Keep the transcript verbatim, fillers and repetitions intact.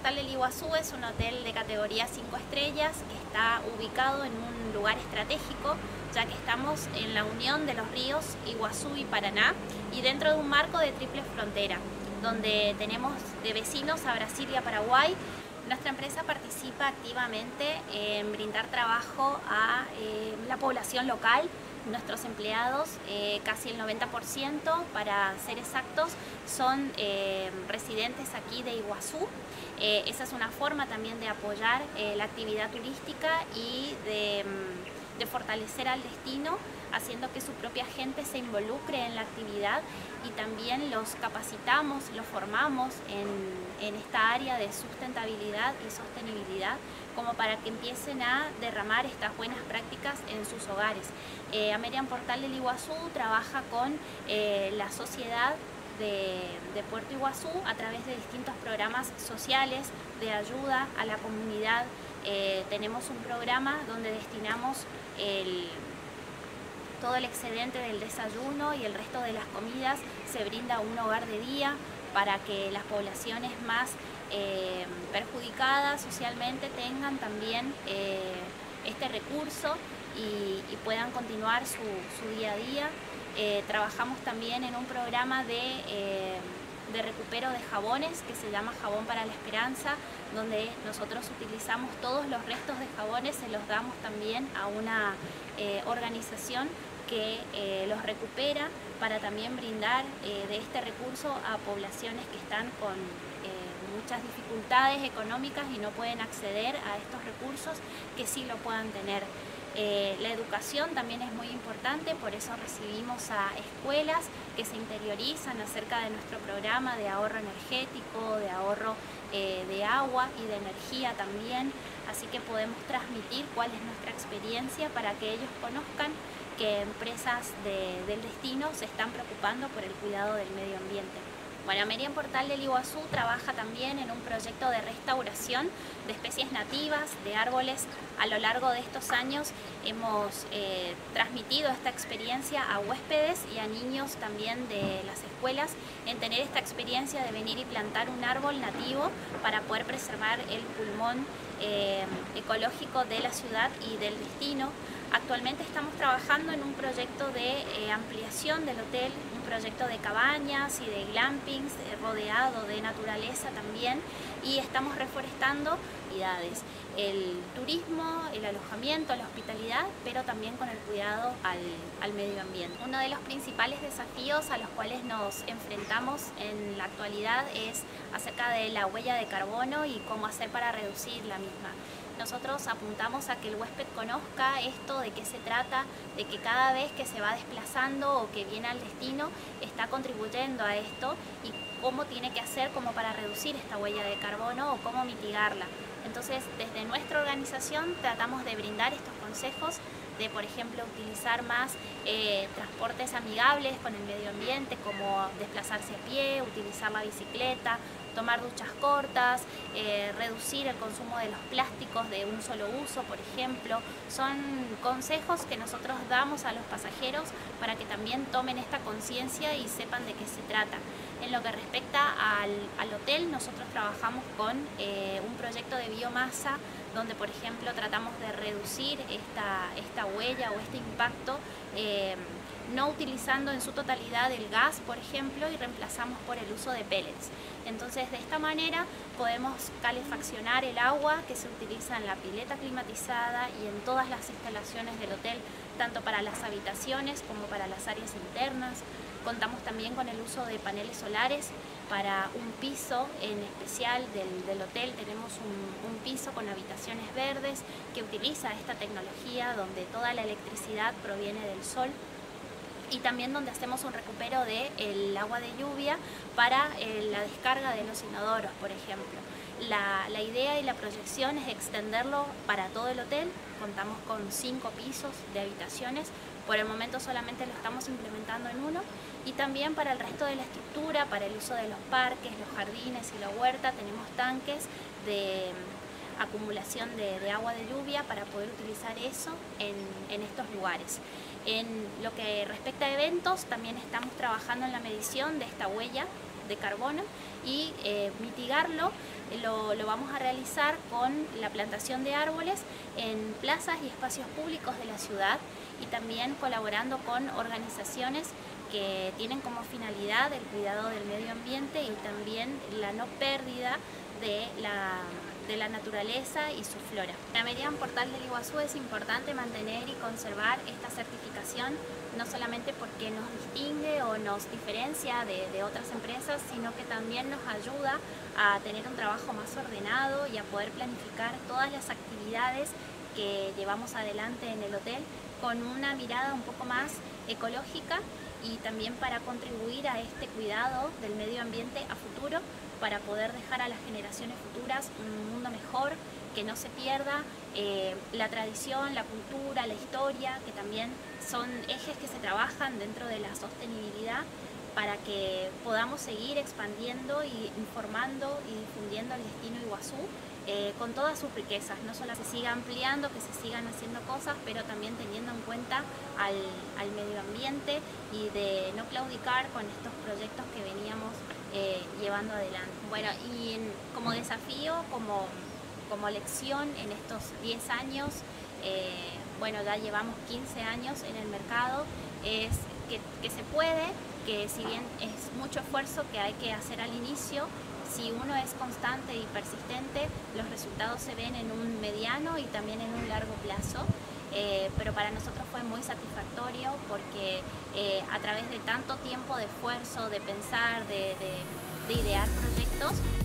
Portal del Iguazú es un hotel de categoría cinco estrellas que está ubicado en un lugar estratégico, ya que estamos en la unión de los ríos Iguazú y Paraná y dentro de un marco de triple frontera, donde tenemos de vecinos a Brasil y a Paraguay. Nuestra empresa participa activamente en brindar trabajo a eh, la población local. Nuestros empleados, eh, casi el noventa por ciento, para ser exactos, son eh, residentes aquí de Iguazú. Eh, esa es una forma también de apoyar eh, la actividad turística y de, de fortalecer al destino, haciendo que su propia gente se involucre en la actividad y también los capacitamos, los formamos en, en esta área de sustentabilidad y sostenibilidad, como para que empiecen a derramar estas buenas prácticas en sus hogares. Eh, Amerian Portal del Iguazú trabaja con eh, la sociedad de, de Puerto Iguazú a través de distintos programas sociales de ayuda a la comunidad. Eh, tenemos un programa donde destinamos el todo el excedente del desayuno y el resto de las comidas se brinda a un hogar de día para que las poblaciones más eh, perjudicadas socialmente tengan también eh, este recurso y, y puedan continuar su, su día a día. Eh, trabajamos también en un programa de, eh, de recupero de jabones que se llama Jabón para la Esperanza, donde nosotros utilizamos todos los restos de jabones, se los damos también a una eh, organización que eh, los recupera para también brindar eh, de este recurso a poblaciones que están con eh, muchas dificultades económicas y no pueden acceder a estos recursos, que sí lo puedan tener. Eh, la educación también es muy importante, por eso recibimos a escuelas que se interiorizan acerca de nuestro programa de ahorro energético, de ahorro eh, de agua y de energía también, así que podemos transmitir cuál es nuestra experiencia para que ellos conozcan que empresas de, del destino se están preocupando por el cuidado del medio ambiente. Bueno, Amerian Portal del Iguazú trabaja también en un proyecto de restauración de especies nativas, de árboles. A lo largo de estos años hemos eh, transmitido esta experiencia a huéspedes y a niños también de las escuelas en tener esta experiencia de venir y plantar un árbol nativo para poder preservar el pulmón eh, ecológico de la ciudad y del destino. Actualmente estamos trabajando en un proyecto de eh, ampliación del hotel, un proyecto de cabañas y de glampings eh, rodeado de naturaleza también, y estamos reforestando actividades, el turismo, el alojamiento, la hospitalidad, pero también con el cuidado al, al medio ambiente. Uno de los principales desafíos a los cuales nos enfrentamos en la actualidad es acerca de la huella de carbono y cómo hacer para reducir la misma. Nosotros apuntamos a que el huésped conozca esto, de qué se trata, de que cada vez que se va desplazando o que viene al destino está contribuyendo a esto y cómo tiene que hacer como para reducir esta huella de carbono o cómo mitigarla. Entonces, desde nuestra organización tratamos de brindar estos consejos de, por ejemplo, utilizar más eh, transportes amigables con el medio ambiente, como desplazarse a pie, utilizar la bicicleta, tomar duchas cortas, eh, reducir el consumo de los plásticos de un solo uso, por ejemplo. Son consejos que nosotros damos a los pasajeros para que también tomen esta conciencia y sepan de qué se trata. En lo que respecta al, al hotel, nosotros trabajamos con eh, un proyecto de biomasa donde, por ejemplo, tratamos de reducir esta, esta huella o este impacto, eh, no utilizando en su totalidad el gas, por ejemplo, y reemplazamos por el uso de pellets. Entonces, de esta manera podemos calefaccionar el agua que se utiliza en la pileta climatizada y en todas las instalaciones del hotel, tanto para las habitaciones como para las áreas internas. Contamos también con el uso de paneles solares para un piso en especial del, del hotel. Tenemos un, un piso con habitaciones verdes que utiliza esta tecnología, donde toda la electricidad proviene del sol, y también donde hacemos un recupero del agua de lluvia para eh, la descarga de los inodoros, por ejemplo. La, la idea y la proyección es extenderlo para todo el hotel. Contamos con cinco pisos de habitaciones. Por el momento solamente lo estamos implementando en uno, y también para el resto de la estructura, para el uso de los parques, los jardines y la huerta, tenemos tanques de acumulación de, de agua de lluvia para poder utilizar eso en, en estos lugares. En lo que respecta a eventos, también estamos trabajando en la medición de esta huella de carbono y eh, mitigarlo lo, lo vamos a realizar con la plantación de árboles en plazas y espacios públicos de la ciudad y también colaborando con organizaciones que tienen como finalidad el cuidado del medio ambiente y también la no pérdida de la, de la naturaleza y su flora. La medida ambiental del Iguazú es importante mantener y conservar esta certificación, no solamente porque nos distingue o nos diferencia de, de otras empresas, sino que también nos ayuda a tener un trabajo más ordenado y a poder planificar todas las actividades que llevamos adelante en el hotel con una mirada un poco más ecológica y también para contribuir a este cuidado del medio ambiente a futuro, para poder dejar a las generaciones futuras un mundo mejor, que no se pierda eh, la tradición, la cultura, la historia, que también son ejes que se trabajan dentro de la sostenibilidad para que podamos seguir expandiendo y informando y difundiendo el destino Iguazú eh, con todas sus riquezas, no solo que se siga ampliando, que se sigan haciendo cosas, pero también teniendo en cuenta al, al medio ambiente y de no claudicar con estos proyectos que veníamos eh, llevando adelante. Bueno, y en, como desafío, como, como lección en estos diez años, eh, bueno, ya llevamos quince años en el mercado, es que, que se puede, que si bien es mucho esfuerzo que hay que hacer al inicio, si uno es constante y persistente, los resultados se ven en un mediano y también en un largo plazo. Eh, pero para nosotros fue muy satisfactorio porque eh, a través de tanto tiempo de esfuerzo, de pensar, de, de, de idear proyectos,